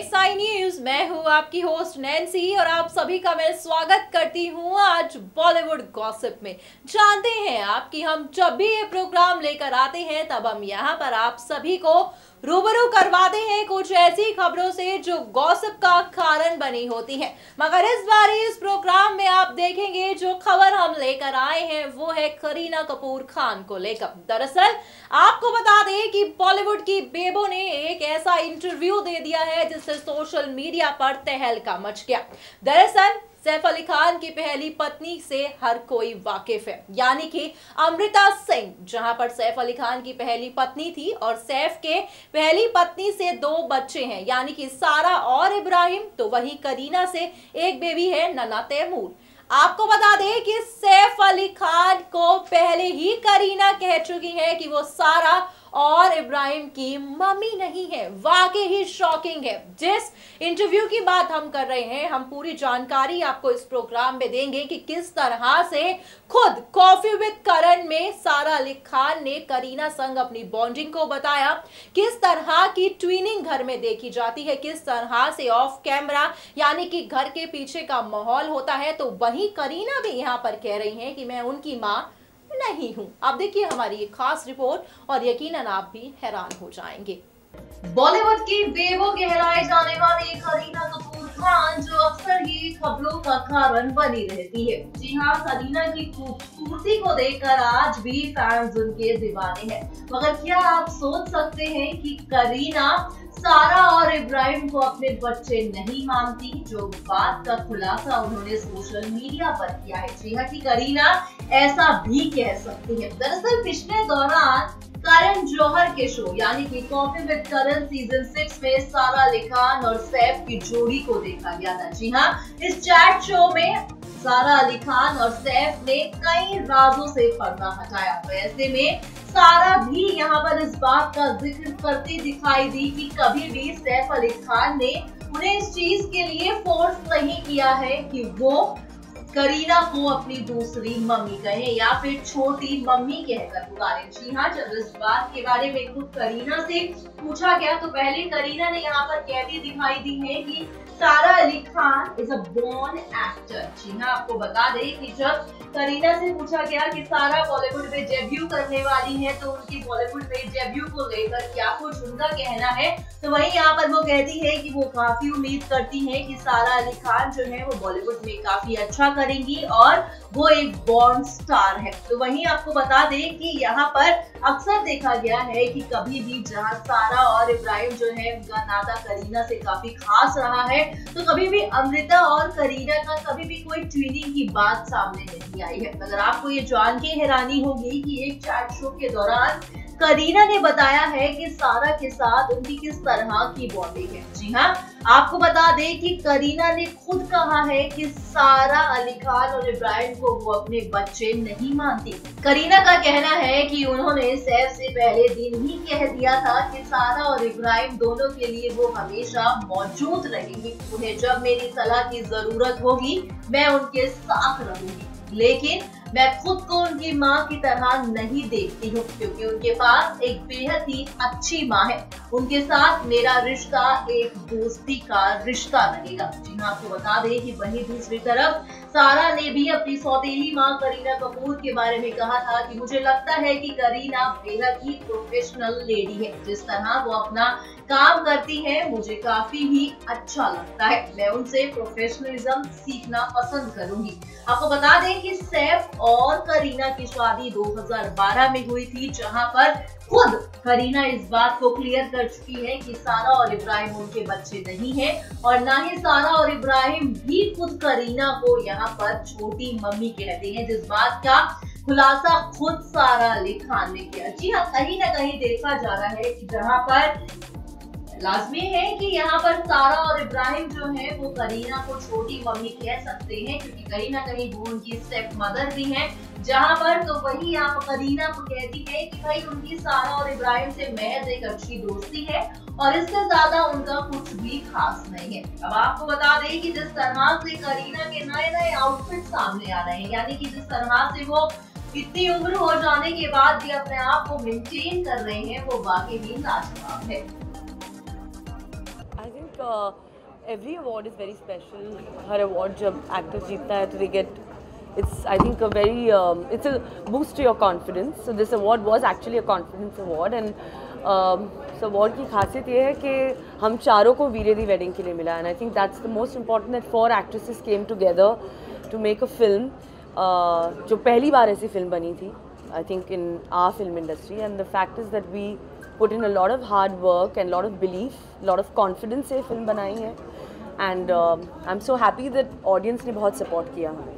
Sai news. मैं हूँ आपकी होस्ट नैन्सी और आप सभी का मैं स्वागत करती हूँ आज बॉलीवुड गॉसिप में। जानते हैं आप कि हम जब भी ये प्रोग्राम लेकर आते हैं तब हम यहाँ पर आप सभी को रूबरू करवाते हैं कुछ ऐसी खबरों से जो गॉसिप का कारण बनी होती हैं। मगर इस बार इस प्रोग्राम में आप देखेंगे जो खबर हम लेकर आए हैं वो है करीना कपूर खान को लेकर। दरअसल आपको बता दें कि बॉलीवुड की बेबो ने एक ऐसा इंटरव्यू दे दिया है जिससे सोशल मीडिया पर तहलका मच गया। दरअसल सैफ अली खान की पहली पत्नी से हर कोई वाकिफ है, यानी कि अमृता सिंह, जहां पर सैफ अली खान की पहली पत्नी थी और सैफ के पहली पत्नी से 2 बच्चे हैं, यानी कि सारा और इब्राहिम। तो वहीं करीना से एक बेबी है, नन्हा तैमूर। आपको बता दें कि सैफ अली खान को पहले ही करीना कह चुकी है कि वो सारा और इब्राहिम की मम्मी नहीं है। वाकई ही शॉकिंग है। जिस इंटरव्यू की बात हम कर रहे हैं, हम पूरी जानकारी आपको इस प्रोग्राम में देंगे कि किस तरह से खुद कॉफी विद करण में सारा अली खान ने करीना संग अपनी बॉन्डिंग को बताया, किस तरह की ट्विनिंग घर में देखी जाती है, किस तरह से ऑफ कैमरा यानी कि घर के पीछे का माहौल होता है। तो वहीं करीना भी यहाँ पर कह रही हैं कि मैं उनकी माँ नहीं हूं। आप देखिए हमारी ये खास रिपोर्ट और यकीनन आप भी हैरान हो जाएंगे। बॉलीवुड की बेबो कहलाए जाने वाली करीना कपूर खान जो अक्सर ही खबरों का कारण बनी रहती है। जी हाँ, करीना की खूबसूरती को देखकर आज भी फैंस उनके दीवाने हैं। मगर क्या आप सोच सकते हैं कि करीना सारा और इब्राहिम को अपने बच्चे नहीं मानती? जो बात का खुलासा उन्होंने सोशल मीडिया पर किया है। जी हाँ, कि करीना ऐसा भी कह सकती है। दरअसल पिछले दौरान करण जौहर के शो यानी कि कॉफी विद करण सीजन 6 में सारा अली खान और सैफ की जोड़ी को देखा गया था। जी हाँ, इस चैट शो में सारा अली खान और सैफ ने कई राजों से पर्दा हटाया। तो ऐसे में सारा भी यहाँ पर इस बात का जिक्र करती दिखाई दी कि कभी भी सैफ अली खान ने उन्हें इस चीज के लिए फोर्स नहीं किया है कि वो करीना को अपनी दूसरी मम्मी कहे या फिर छोटी मम्मी कहकर पुकारे। जी हाँ, जब इस बात के बारे में खुद करीना से पूछा गया तो पहले करीना ने यहाँ पर कहती दिखाई दी है कि Sara Ali Khan is a born actor. जी हाँ, आपको बता दें कि जब करीना से पूछा गया कि सारा बॉलीवुड में डेब्यू करने वाली है तो उनकी बॉलीवुड में डेब्यू को लेकर क्या कुछ उनका कहना है, तो वहीं यहाँ पर वो कहती है कि वो काफी उम्मीद करती है कि सारा अली खान जो है वो बॉलीवुड में काफी अच्छा करेंगी और वो एक बॉर्न स्टार है। तो वहीं आपको बता दें कि यहाँ पर अक्सर देखा गया है कि कभी भी जहाँ सारा और इब्राहिम जो है उनका नाता करीना से काफी खास रहा है, तो कभी भी अमृता और करीना का कभी भी कोई ट्विनिंग की बात सामने नहीं आई है। मगर आपको ये जान के हैरानी होगी कि एक चैट शो के दौरान करीना ने बताया है कि सारा के साथ उनकी किस तरह की बॉन्डिंग है। जी हाँ, आपको बता दें कि करीना ने खुद कहा है कि सारा अली खान और इब्राहिम को वो अपने बच्चे नहीं मानती। करीना का कहना है कि उन्होंने सैफ से पहले दिन ही कह दिया था कि सारा और इब्राहिम दोनों के लिए वो हमेशा मौजूद रहेंगी। उन्हें जब मेरी सलाह की जरूरत होगी मैं उनके साथ रहूंगी, लेकिन मैं खुद को उनकी माँ की तरह नहीं देखती हूँ क्योंकि उनके पास एक बेहद ही अच्छी माँ है। उनके साथ मेरा रिश्ता एक दोस्ती का रिश्ता रहेगा। जी हाँ, आपको बता दें कि वहीं दूसरी तरफ सारा ने भी अपनी सौतेली माँ करीना कपूर के बारे में कहा था कि मुझे लगता है कि करीना बेहद ही प्रोफेशनल लेडी है। जिस तरह वो अपना काम करती है मुझे काफी ही अच्छा लगता है। मैं उनसे प्रोफेशनलिज्म सीखना पसंद करूंगी। आपको बता दें कि सैफ और करीना की शादी 2012 में हुई थी, जहां पर खुद करीना इस बात को क्लियर कर चुकी है कि सारा और इब्राहिम उनके बच्चे नहीं है और ना ही सारा और इब्राहिम भी खुद करीना को यहाँ पर छोटी मम्मी कहते हैं, जिस बात का खुलासा खुद सारा अली खान ने किया। जी हाँ, कहीं ना कहीं देखा जा रहा है कि जहाँ पर लाजमी है कि यहाँ पर सारा और इब्राहिम जो है वो करीना को छोटी मम्मी कह सकते हैं क्योंकि कहीं ना कहीं वो उनकी स्टेप मदर भी हैं। जहाँ पर तो वही आप करीना को कहती है कि भाई उनकी सारा और इब्राहिम से महज एक अच्छी दोस्ती है और इससे ज्यादा उनका कुछ भी खास नहीं है। अब आपको बता दें कि जिस तरह से करीना के नए नए आउटफिट सामने आ रहे हैं, यानी कि जिस तरह से वो इतनी उम्र हो जाने के बाद भी अपने आप को मेंटेन कर रहे हैं, वो वाकई ही लाजवाब है। I think every award is very special. Her award जब actor जीतता है तो they get, it's I think a very it's a boost to your confidence. So this award was actually a confidence award, and इस award की खासियत ये है कि हम चारों को वीरे दी wedding के लिए मिला, and I think that's the most important, that 4 actresses came together to make a film जो पहली बार ऐसी film बनी थी I think in our film industry, and the fact is that we put in a lot of hard work and a lot of belief, a lot of confidence से film बनाई है, and I'm so happy that audience ने बहुत support किया हमें.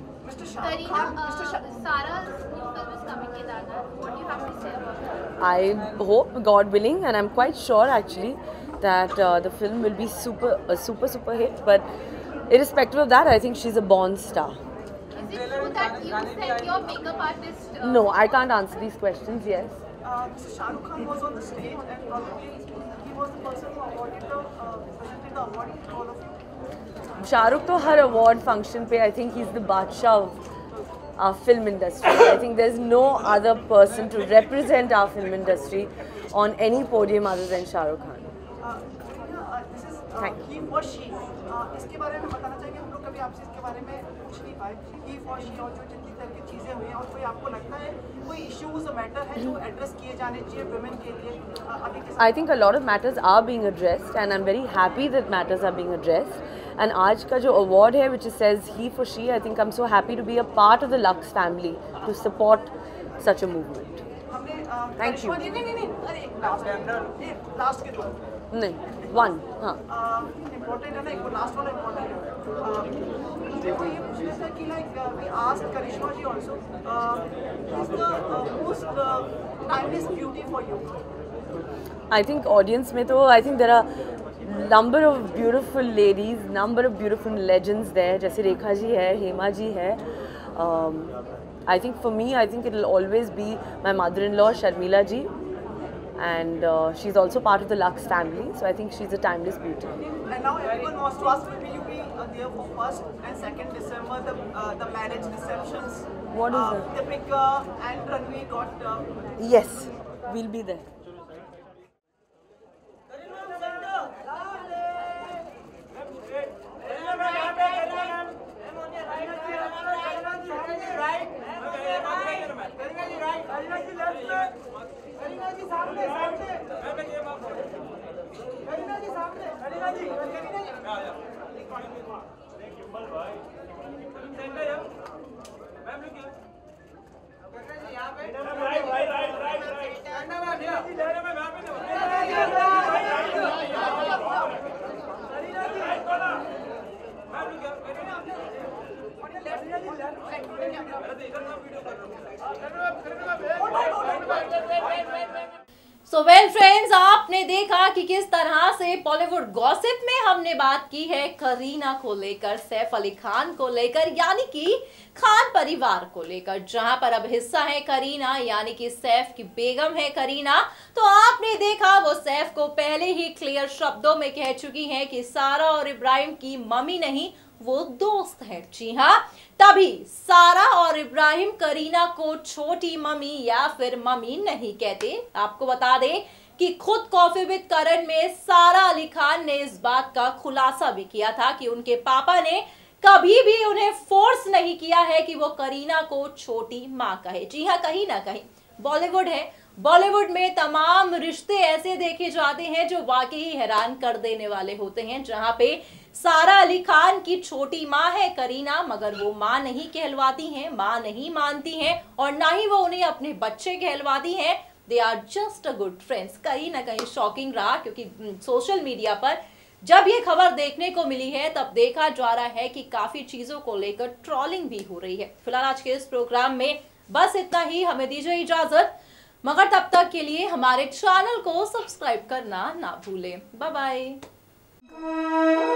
I hope, God willing, and I'm quite sure actually that the film will be a super hit. But irrespective of that, I think she's a born star. Is it true that you sent your makeup artist? No, I can't answer these questions. Yes. Mr. Shah Rukh Khan was on the stage, and probably he was the person who presented the award to all of you. Shah Rukh to her award function pe, I think he's the Badshah of our film industry. I think there's no other person to represent our film industry on any podium other than Shah Rukh Khan. This is he for she. इसके बारे में बताना चाहिए, हम लोग कभी आपसे इसके बारे में पूछ नहीं पाए. He for she और जो जितनी तरह की चीजें हुई हैं, और कोई आपको लगता है कोई इश्यूज मैटर है जो एड्रेस किए जाने चाहिए वुमेन के लिए अभी के? I think a lot of matters are being addressed, and I'm very happy that matters are being addressed. And आज का जो award है, which says he for she, I think I'm so happy to be a part of the Lux family to support such a movement. Thank you. नहीं, last के दो. नहीं, one, हाँ. Important है ना, एक लास्ट वाला important है. देखो ये पूछना था कि like we asked Karishma ji also, who's the most timeless beauty for you? I think audience में तो I think there are number of beautiful ladies, number of beautiful legends there. जैसे रेखा जी है, हेमा जी है. I think for me, I think it will always be my mother-in-law Sharmila ji, and she's also part of the Lux family. So I think she's a timeless beauty. And now everyone wants to ask, will you be there for 1st and 2nd December, the marriage receptions? What is that? Deepika and Ranveer got. Yes, we'll be there. So well friends, आपने देखा कि किस तरह से Bollywood gossip में हमने बात की है करीना को लेकर, सैफ अली खान को लेकर, यानी कि खान परिवार को लेकर, जहां पर अब हिस्सा है करीना, यानी कि सैफ की बेगम है करीना. तो आपने देखा वो सैफ को पहले ही क्लियर शब्दों में कह चुकी हैं कि सारा और इब्राहिम की मम्मी नहीं, वो दोस्त है. जी हाँ, तभी सारा और इब्राहिम करीना को छोटी मम्मी या फिर मम्मी नहीं कहते. आपको बता दें कि खुद कॉफी विद करण में सारा अली खान ने इस बात का खुलासा भी किया था कि उनके पापा ने कभी भी उन्हें फोर्स नहीं किया है कि वो करीना को छोटी माँ कहे. जी हाँ, कहीं ना कहीं बॉलीवुड है, बॉलीवुड में तमाम रिश्ते ऐसे देखे जाते हैं जो वाकई हैरान कर देने वाले होते हैं, जहां पे सारा अली खान की छोटी माँ है करीना, मगर वो माँ नहीं कहलवाती हैं, माँ नहीं मानती हैं, और ना ही वो उन्हें अपने बच्चे कहलवाती हैं. They are just a good friends. कहीं ना कहीं शॉकिंग रहा, क्योंकि सोशल मीडिया पर जब ये खबर देखने को मिली है तब देखा जा रहा है कि काफी चीजों को लेकर ट्रोलिंग भी हो रही है. फिलहाल आज के इस प्रोग्राम में बस इतना ही. हमें दीजिए इजाजत, मगर तब तक के लिए हमारे चैनल को सब्सक्राइब करना ना भूलें. Bye bye.